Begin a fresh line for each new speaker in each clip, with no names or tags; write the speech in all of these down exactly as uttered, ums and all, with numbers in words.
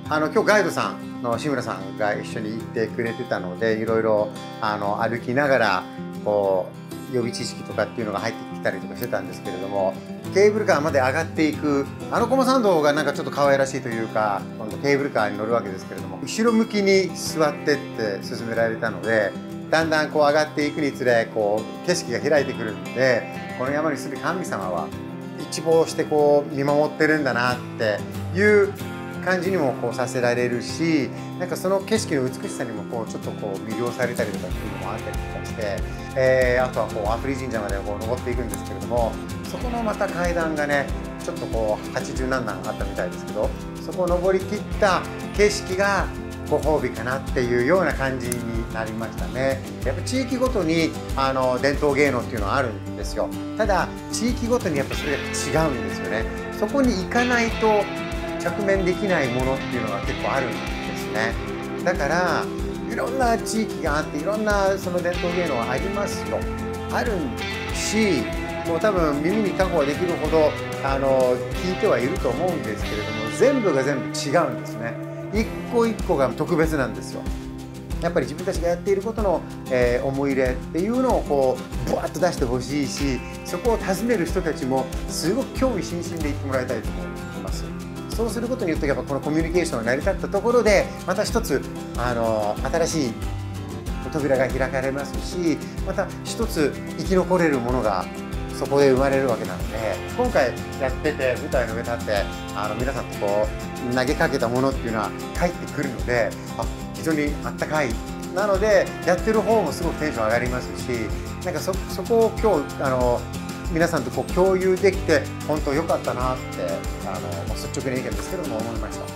あの今日ガイドさんの志村さんが一緒に行ってくれてたので、いろいろあの歩きながらこう予備知識とかっていうのが入ってきたりとかしてたんですけれども、ケーブルカーまで上がっていくあの駒参道がなんかちょっと可愛らしいというか、今度ケーブルカーに乗るわけですけれども、後ろ向きに座ってって勧められたので、だんだんこう上がっていくにつれこう景色が開いてくるので、この山に住む神様は一望してこう見守ってるんだなっていう感じにもこうさせられるし、なんかその景色の美しさにもこうちょっとこう魅了されたりとかっていうのもあったりとかして、えー、あとはこう阿夫利神社までこう登っていくんですけれども、そこのまた階段がねちょっとこうはちじゅう何段あったみたいですけど、そこを登りきった景色がご褒美かなっていうような感じになりましたね。やっぱ地域ごとにあの伝統芸能っていうのはあるんですよ。ただ地域ごとにやっぱそれが違うんですよね。そこに行かないと直面できないものっていうのが結構あるんですね。だからいろんな地域があって、いろんなその伝統芸能がありますよ。あるし、もう多分耳にタコができるほどあの聞いてはいると思うんですけれども、全部が全部違うんですね。一個一個が特別なんですよ。やっぱり自分たちがやっていることの、えー、思い入れっていうのをこうブワッと出してほしいし、そこを訪ねる人たちもすごく興味津々で言ってもらいたいと思います。そうすることによってやっぱこのコミュニケーションが成り立ったところで、また一つあの新しい扉が開かれますし、また一つ生き残れるものがそこで生まれるわけなので、今回やってて舞台の上立ってあの皆さんとこう投げかけたものっていうのは返ってくるので、あ非常にあったかいなので、やってる方もすごくテンション上がりますし、なんか そ, そこを今日あの皆さんとこう共有できて本当良かったなってあの率直な意見ですけども思いました。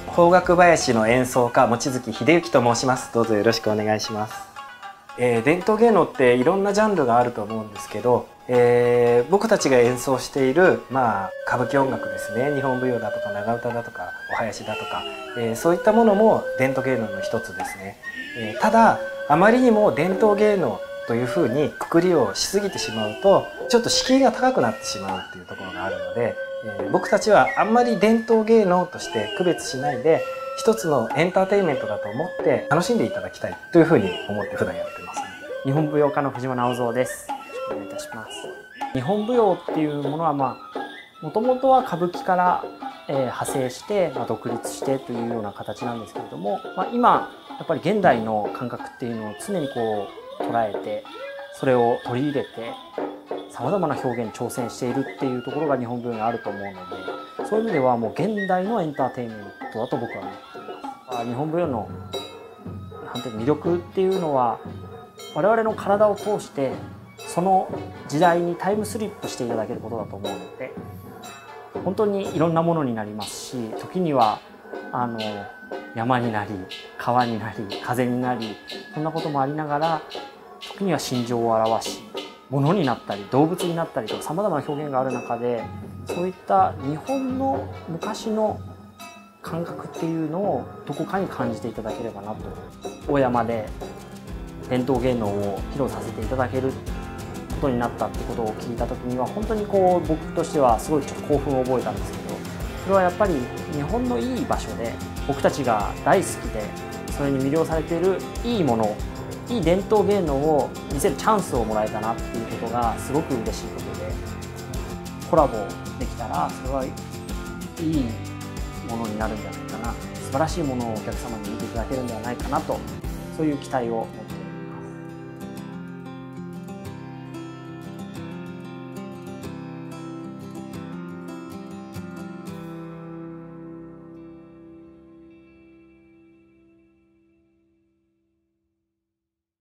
邦楽囃子の演奏家望月秀幸と申します。どうぞよろしくお願いします。えー、伝統芸能っていろんなジャンルがあると思うんですけど、えー、僕たちが演奏している、まあ、歌舞伎音楽ですね、日本舞踊だとか長唄だとかお囃子だとか、えー、そういったものも伝統芸能の一つですね。えー、ただあまりにも伝統芸能というふうにくくりをしすぎてしまうとちょっと敷居が高くなってしまうっていうところがあるので、えー、僕たちはあんまり伝統芸能として区別しないで、一つのエンターテインメントだと思って楽しんでいただきたいというふうに思って普段やってます。
日本舞踊家の藤間直三です。よろしくお願いいたします。日本舞踊っていうものはまあもともとは歌舞伎から、えー、派生して、まあ、独立してというような形なんですけれども、まあ、今やっぱり現代の感覚っていうのを常にこう捉えて、それを取り入れてさまざまな表現に挑戦しているっていうところが日本舞踊にあると思うので、そういう意味ではもう現代のエンターテインメントだと僕は思っています。日本舞踊のなんていう魅力っていうのは、我々の体を通してその時代にタイムスリップしていただけることだと思うので、本当にいろんなものになりますし、時にはあの山になり川になり風になり、そんなこともありながら、時には心情を表し物になったり動物になったりとさまざまな表現がある中で、そういった日本の昔の感覚っていうのをどこかに感じていただければなと。大山で伝統芸能を披露させていただけることになったってことを聞いた時には、本当にこう僕としてはすごいちょっと興奮を覚えたんですけど、それはやっぱり日本のいい場所で僕たちが大好きでそれに魅了されているいいもの、いい伝統芸能を見せるチャンスをもらえたなっていうことがすごく嬉しいことで、コラボできたらそれはいいものになるんじゃないかな、素晴らしいものをお客様に見ていただけるんではないかなと、そういう期待を持っています。